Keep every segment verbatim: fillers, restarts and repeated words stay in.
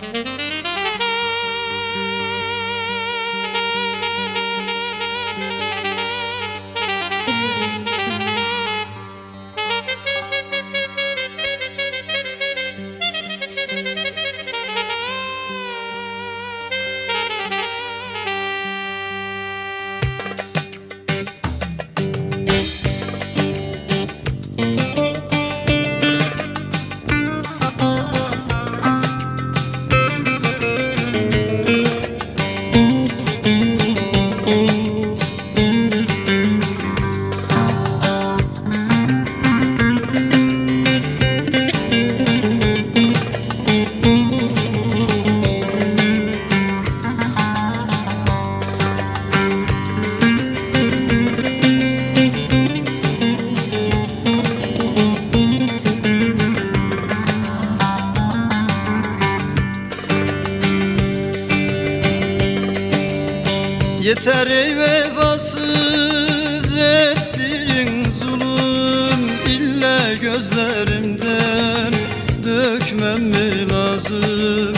Yeter ey vefasız ettiğin zulüm, illa gözlerimden dökmem mi lazım?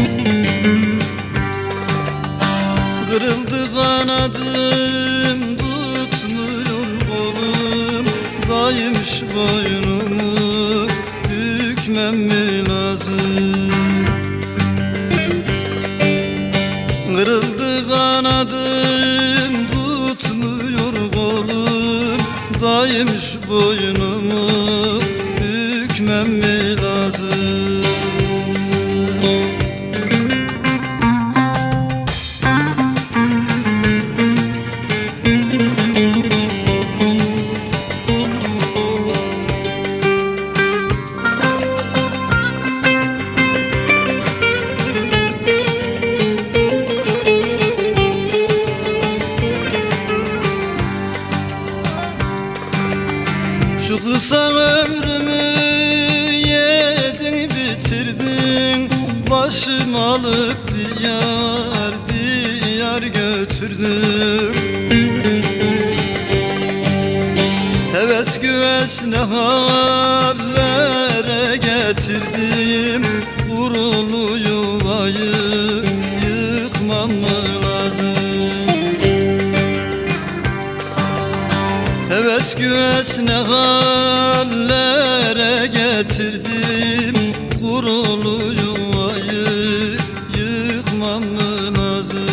Kırıldı kanadım, tutmuyor kolum, daymış boynumu bükmem mi lazım? Kırıldı kanadım, tutmuyor kolum, daymış boynumu bükmem mi lazım? Şu kısa ömrümü yedin bitirdin, başım alıp diyar diyar götürdün. Heves güveç ne hallere getirdim, kurulu yuvayı yıkmam mı lazım? Heves güveç ne hallere getirdim, kurulu yuvayı yıkmam mı lazım?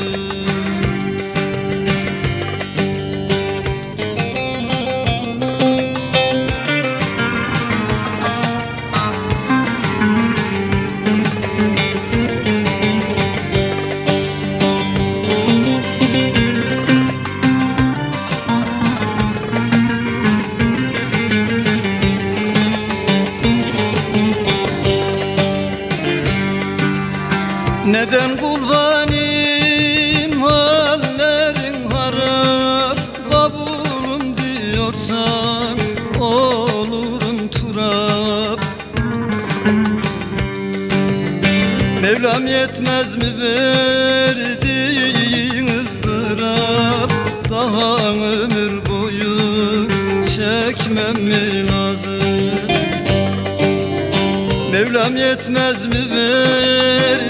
Neden kulvanim hallerin harap, kabulüm diyorsan olurum turap. Mevlam yetmez mi verdiğin ızdırap, daha ömür boyu çekmem mi lazım? Mevlam yetmez mi verdiğin